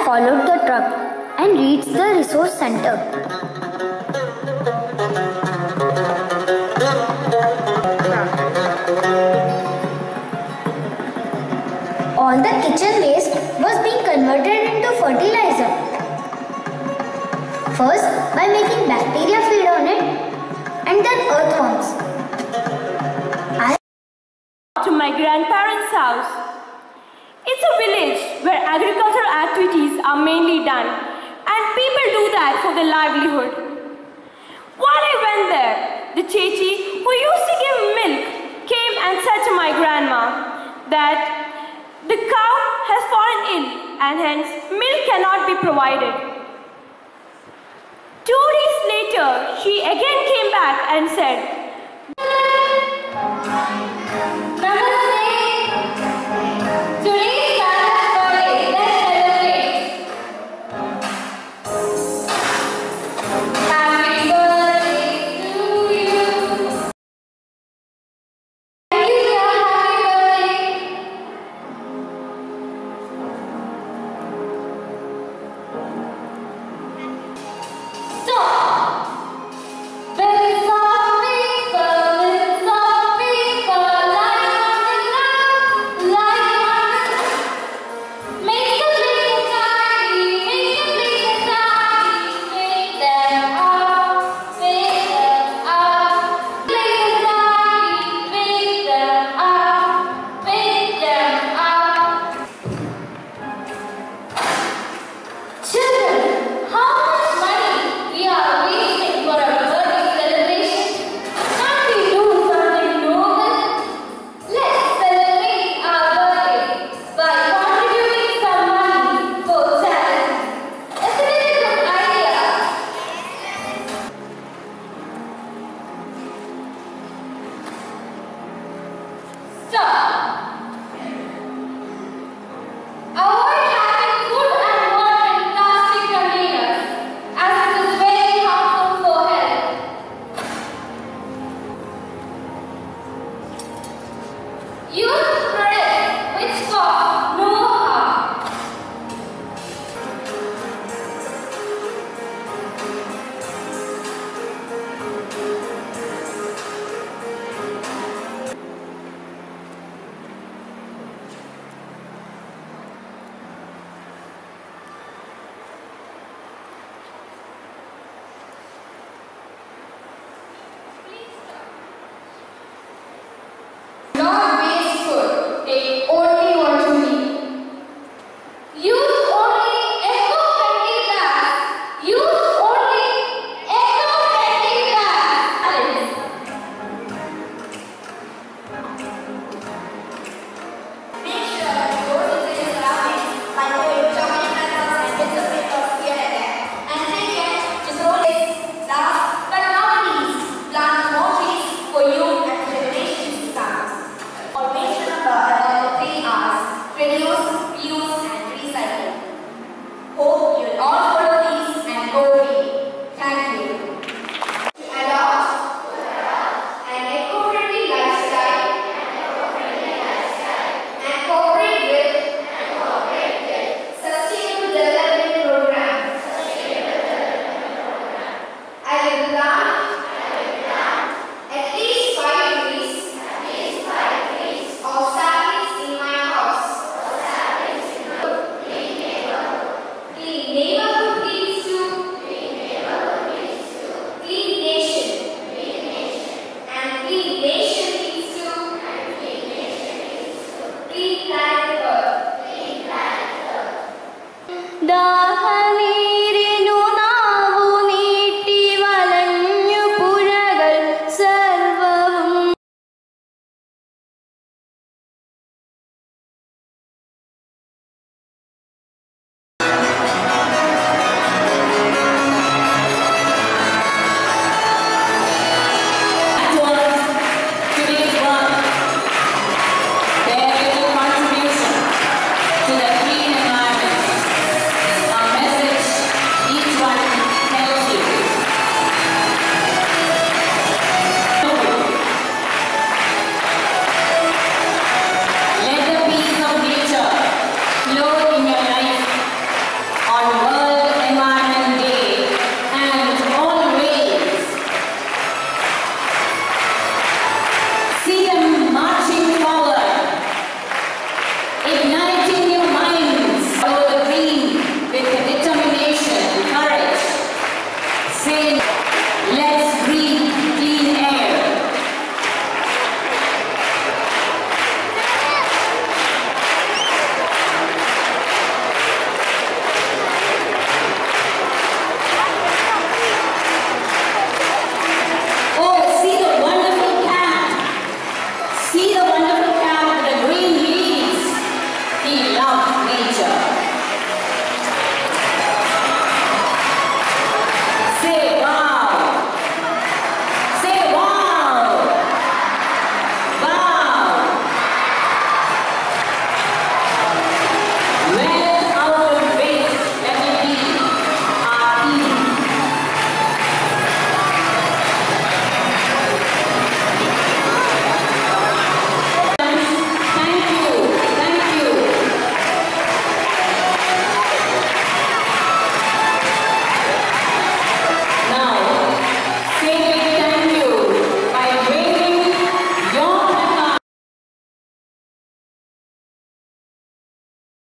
followed the truck and reached the resource center. All the kitchen waste was being converted into fertilizer. First by making bacteria feed on it and then earthworms. To my grandparents' house. It's a village where agricultural activities are mainly done and people do that for their livelihood. While I went there, the Chechi who used to give milk came and said to my grandma that the cow has fallen ill and hence milk cannot be provided. 2 days later, she again came back and said